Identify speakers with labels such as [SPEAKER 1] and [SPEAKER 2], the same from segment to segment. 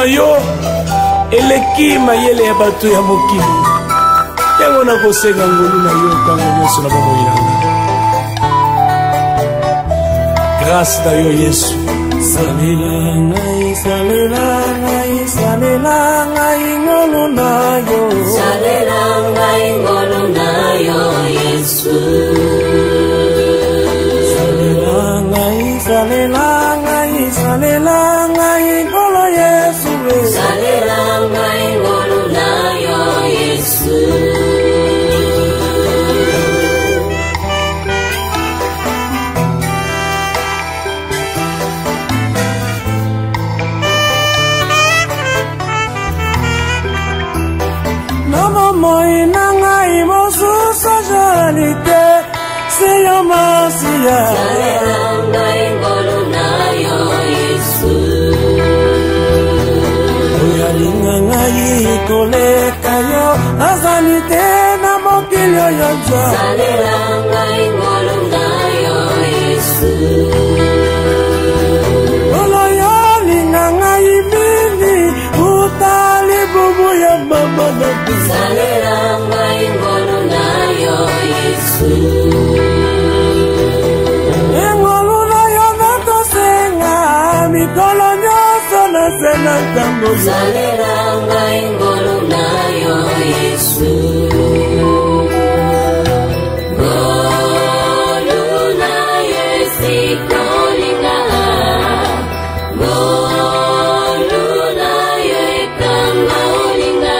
[SPEAKER 1] na yo eleki mayele ya bato ya mokili. Yango na kosenga ngolu na yo ntango nyonso na bomoi na nga. Grâce na yo Yesu. Salela ngai, salela ngai, salela ngai ngolu na yo.
[SPEAKER 2] Salela ngai ngolu na yo Yesu.
[SPEAKER 1] Salela ngai, salela ngai, salela ngai ngolu Yesu.
[SPEAKER 2] Salela ngai ngolu na yo Yesu.
[SPEAKER 1] Moi nangai mosusu jalite seyo masia.
[SPEAKER 2] Salela ngai ngolu na yo Yesu.
[SPEAKER 1] Oyalinga ngai koleka yo azalite na mokili oyo jwa.
[SPEAKER 2] Salela ngai ngolu na yo Yesu.
[SPEAKER 1] Oloyalinga ngai mingi utali bubu ya mama na bi.
[SPEAKER 2] Salela ngai ngolu na yo Yesu.
[SPEAKER 1] Engolu na yo nakosenga mikolo nyonso na sena ntango.
[SPEAKER 2] Salela ngai ngolu na yo Yesu. Ngolu na yo esikolinga. Ngolu na yo ekangolinga.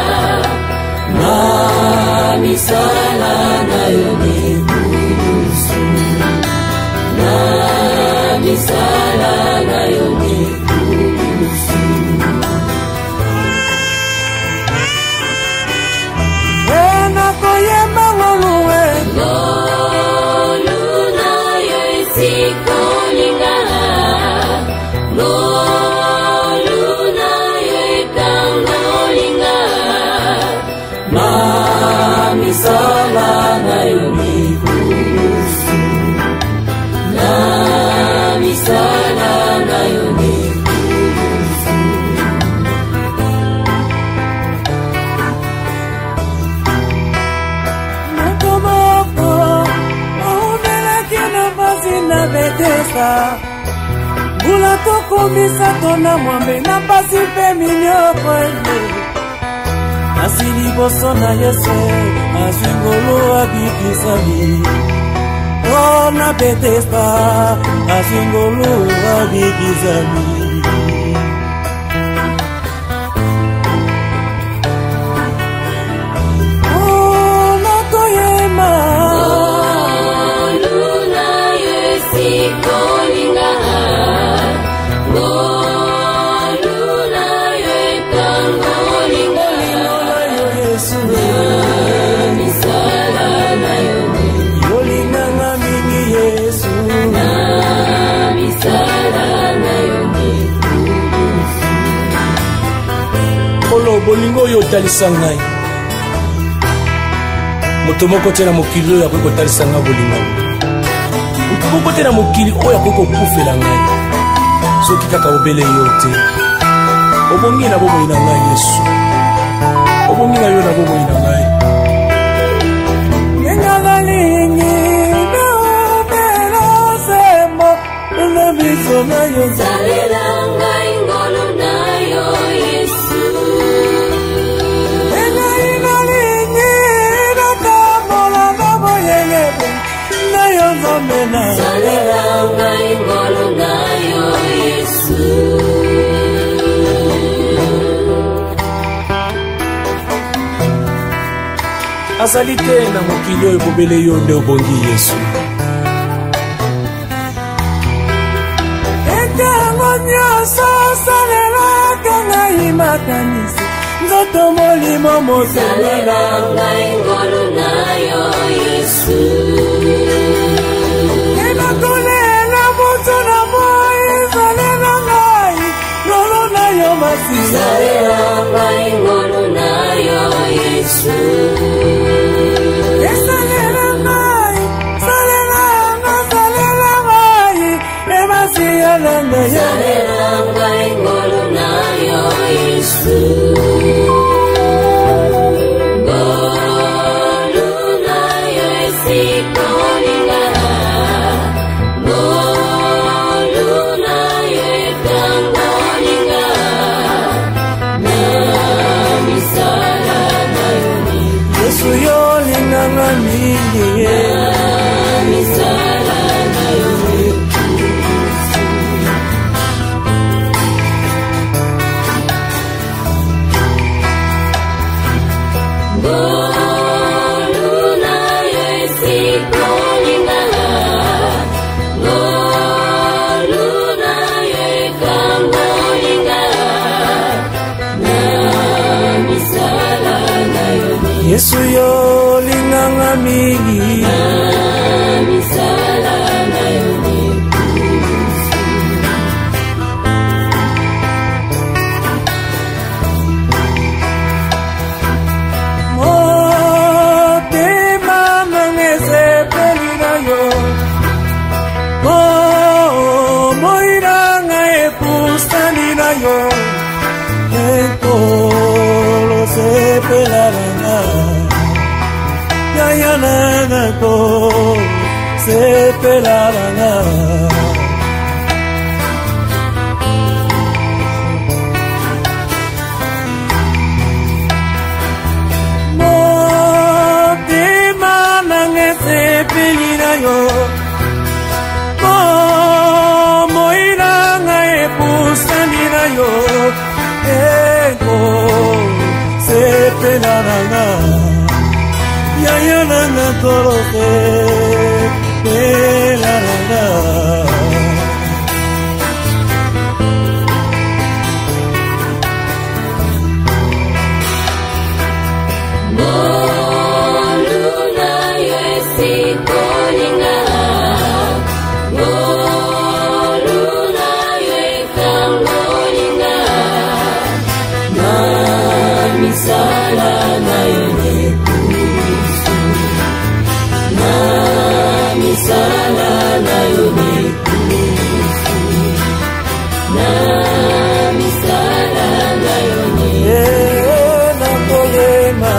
[SPEAKER 2] Misala na yo mikurusu. Na misala na yo mikurusu.
[SPEAKER 1] Ena koyemba ngoluwe.
[SPEAKER 2] Ngolu na yo esikolinga. Ngolu na yo ekangolinga. Misala na yo mikurusu. Na misala na yo mikurusu.
[SPEAKER 1] Nakomoko omelaki na basi na Betesa. Bula tokomisa tona mwambe na pasi mpe minyoko ende. Kasi liboso na Yesu azwi ngolu abikisami. Oh na Betesa azwi ngolu abikisami. Oh nakoyema.
[SPEAKER 2] Ngolu na yo esikolinga. Ngolu na yo ekangolinga. Misala na yo
[SPEAKER 1] Yolinganga mingi Yesu.
[SPEAKER 2] na misala na yo mikurusu.
[SPEAKER 1] Kolo bolingo oyo otalisa ngai. Moto moko te na mokili oyo akoki kotalisa ngai bolingo. Moto moko te na mokili oyo akoki kokufela ngai. Soki kaka obele yo te. Obongi na bomoi na ngai Yesu. Obongi na yo na bomoi na ngai. Nengalingi na obela semo na biso na yo.
[SPEAKER 2] Salela ngai ngolu na yo Yesu.
[SPEAKER 1] Nengalingi na kamola na boyelebe na yo zomena.
[SPEAKER 2] Salela ngai ngolu na yo Yesu.
[SPEAKER 1] Azali te na mokili oyo bobele yo nde obongi Yesu. Etango nyonso osalelaka ngai makanisi nzoto molimo mosala.
[SPEAKER 2] Salela ngai ngolu na yo Yesu.
[SPEAKER 1] Enakolela moto na moi salela ngai ngolu na yo masi.
[SPEAKER 2] Salela ngai ngolu na yo Yesu.
[SPEAKER 1] Salela ngai, salela ngai, salela ngai, ebasi ya ngai.
[SPEAKER 2] Salela ngai ngolu na yo
[SPEAKER 1] Yesu yo linganga mingi
[SPEAKER 2] misala na yo ni
[SPEAKER 1] motema nangese peli na yo moiranga epustani na yo ekolo sepelaranga yayana ko sepelaranga motema nangese peli na yo moiranga epustani na yo eko sepelaranga yayana toroke pelaranga
[SPEAKER 2] moluna yesi kolinga moluna yekangolinga na misala na yo misala na yo ni na misala na yo ni
[SPEAKER 1] na poema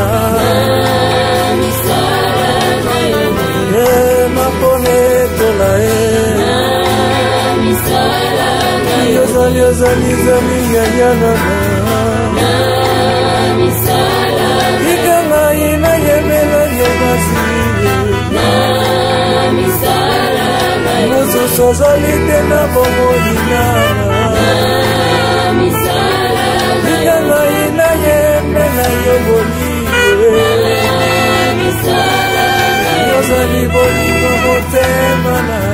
[SPEAKER 2] misala na yo ni
[SPEAKER 1] na ponetola
[SPEAKER 2] na misala na yo
[SPEAKER 1] zali yana
[SPEAKER 2] na misala
[SPEAKER 1] ikanga ina yemela yebasi sozalite na bomoina ikanga ina yembe na yoboliwe yozali bolingo motema na